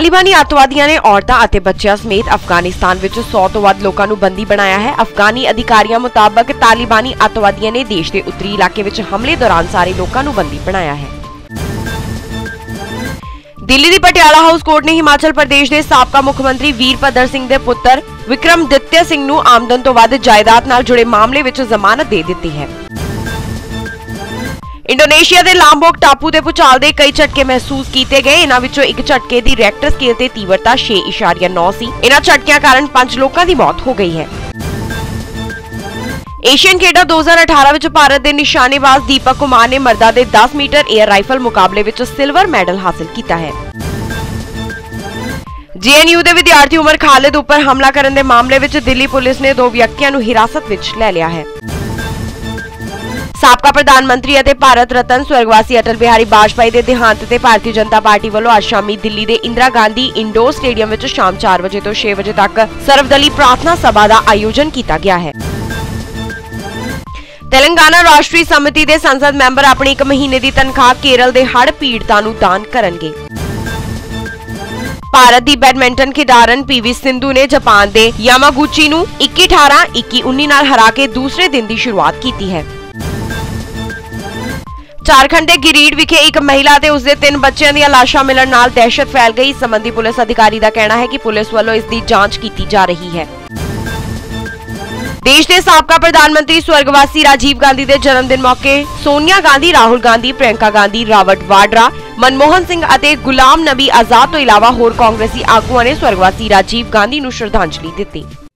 तालिबानी अतवादियों ने औरतां ਅਤੇ ਬੱਚਿਆਂ ਸਮੇਤ अफगानिस्तान ਵਿੱਚ 100 ਤੋਂ ਵੱਧ ਲੋਕਾਂ ਨੂੰ ਬੰਦੀ ਬਣਾਇਆ ਹੈ। अफगानी अधिकारियों मुताबिक तालिबानी अतवादियों ने देश के उत्तरी इलाके ਵਿੱਚ हमले दौरान सारे लोगों ਨੂੰ ਬੰਦੀ ਬਣਾਇਆ है। दिल्ली ਦੀ पटियाला हाउस कोर्ट ने हिमाचल प्रदेश के साबका मुख्यमंत्री वीरभद्र सिंह के पुत्र विक्रमादित्य सिंह ਨੂੰ आमदन तो ਵੱਧ जायदाद नाल जुड़े मामले ਵਿੱਚ जमानत दे दी है। इंडोनेशिया के लाम्बोक टापू के भूचाल के कई झटके महसूस किए गए। इन्हां विचों एक झटके की रिएक्टर स्केल ते तीव्रता 6.9 सी। इन्हां झटकियां कारण 5 लोगों की मौत हो गई है। एशियन खेडा 2018 विच भारत के निशानेबाज दीपक कुमार ने मर्दां दे 10 मीटर एयर राइफल मुकाबले विच सिल्वर मैडल हासिल किया है। JNU के विद्यार्थी उमर खालिद उपर हमला करने के मामले विच दिल्ली पुलिस ने 2 व्यक्तियों को हिरासत विच ले लिया है। साबका प्रधानमंत्री और भारत रत्न स्वर्गवासी अटल बिहारी वाजपेयी के देहांत ते भारतीय जनता पार्टी वालों आज शामी दिल्ली के इंदिरा गांधी इंडोर स्टेडियम में शाम 4 बजे तो 6 बजे तक सर्वदलीय प्रार्थना सभा का आयोजन किया गया है। तेलंगाना राष्ट्रीय समिति के संसद मैंबर अपनी 1 महीने की तनख्वाह केरल के हड़ पीड़ितां नूं दान करनगे। भारत की बैडमिंटन खिडारन PV सिंधु ने जापान के यामागुची नूं 21-18, 21-19 नाल हरा के दूसरे दिन की शुरुआत की है। झारखंड के गिरीड विखे एक महिला ते उसके 3 बच्चों दी लाशां मिलण नाल दहशत फैल गई। इस संबंधी पुलिस अधिकारी का कहना है कि पुलिस वालों इसकी जांच की जा रही है। देश के साबका प्रधानमंत्री स्वर्गवासी राजीव गांधी के जन्मदिन मौके सोनिया गांधी, राहुल गांधी, प्रियंका गांधी, रॉबर्ट वाड्रा, मनमोहन सिंह और गुलाम नबी आजाद तो इलावा होर कांग्रेसी आगुआं ने स्वर्गवासी राजीव गांधी नूं श्रद्धांजलि दी।